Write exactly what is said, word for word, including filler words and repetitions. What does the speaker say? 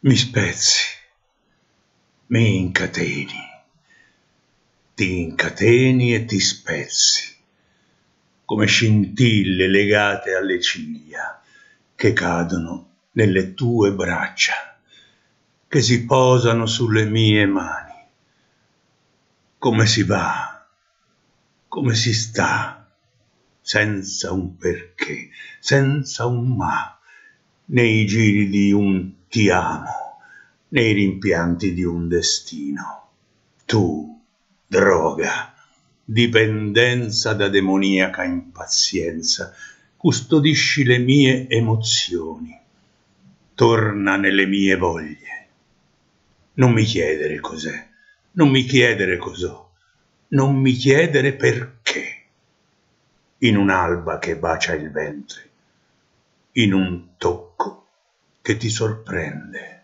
Mi spezzi, mi incateni, ti incateni e ti spezzi, come scintille legate alle ciglia che cadono nelle tue braccia, che si posano sulle mie mani. Come si va, come si sta, senza un perché, senza un ma, nei giri di un ti amo, nei rimpianti di un destino. Tu, droga, dipendenza da demoniaca impazienza, custodisci le mie emozioni, torna nelle mie voglie. Non mi chiedere cos'è, non mi chiedere cos'ho, non mi chiedere perché. In un'alba che bacia il ventre, in un tocco che ti sorprende.